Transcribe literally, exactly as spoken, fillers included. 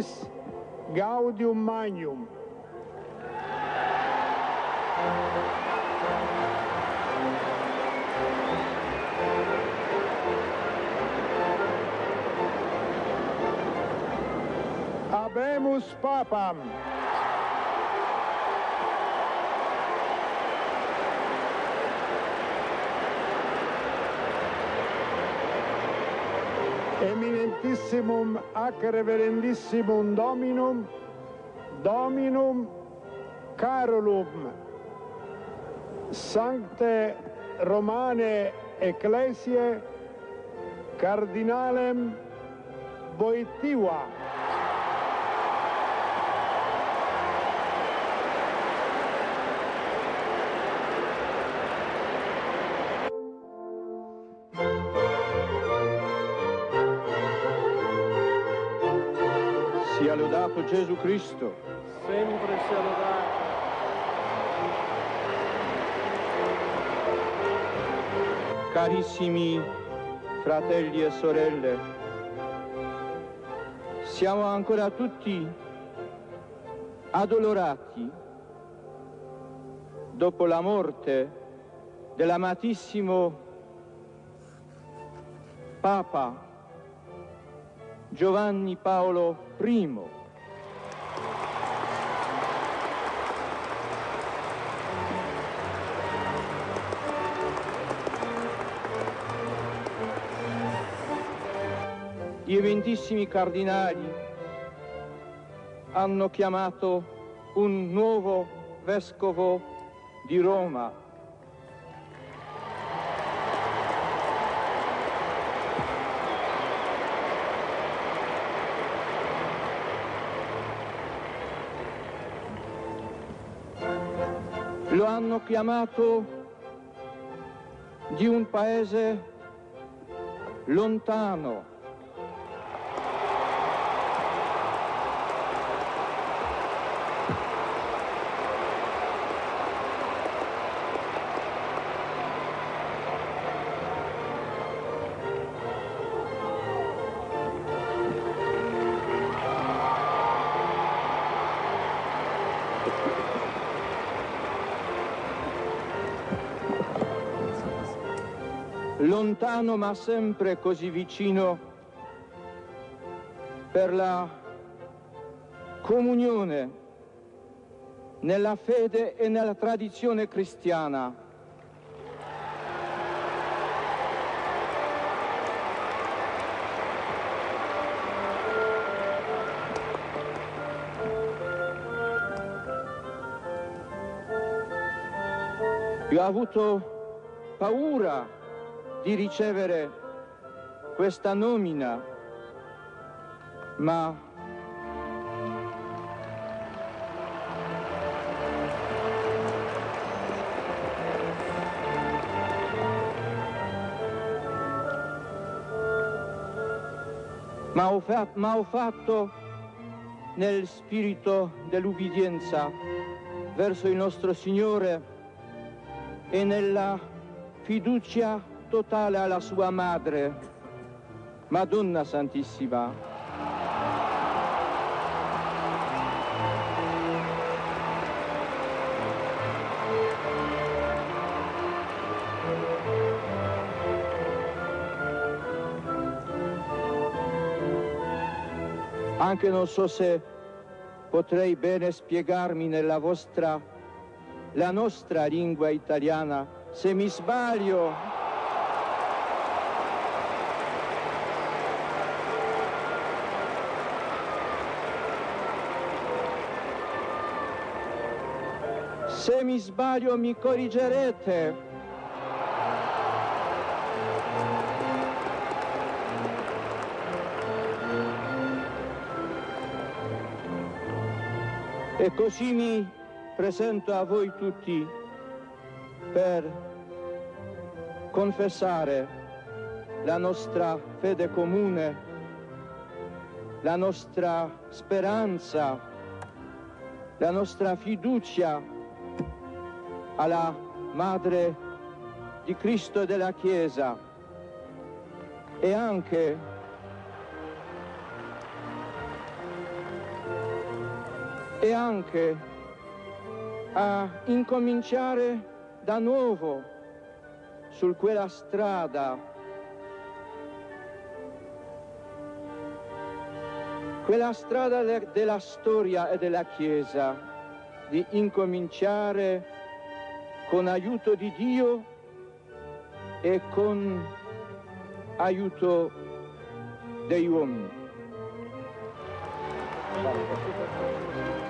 Christus Gaudium Magnum. Habemus Papam. Eminentissimum ac reverendissimum Dominum, Dominum Carolum, Sancte Romane Ecclesiae, Cardinalem Wojtyła. Sia lodato Gesù Cristo. Sempre sia lodato. Carissimi fratelli e sorelle, siamo ancora tutti addolorati dopo la morte dell'amatissimo Papa Giovanni Paolo I. Gli eventissimi cardinali hanno chiamato un nuovo vescovo di Roma. Lo hanno chiamato di un paese lontano. Lontano ma sempre così vicino per la comunione nella fede e nella tradizione cristiana. Io ho avuto paura di ricevere questa nomina, ma ma ho, fa ma ho fatto nel spirito dell'ubbidienza verso il nostro Signore e nella fiducia totale alla sua madre, Madonna Santissima. Anche non so se potrei bene spiegarmi nella vostra, la nostra lingua italiana, se mi sbaglio. Se mi sbaglio mi corrigerete. E così mi presento a voi tutti per confessare la nostra fede comune, la nostra speranza, la nostra fiducia alla Madre di Cristo e della Chiesa e anche e anche a incominciare da nuovo su quella strada, quella strada de- della storia e della Chiesa, di incominciare con aiuto di Dio e con aiuto degli uomini. Bene,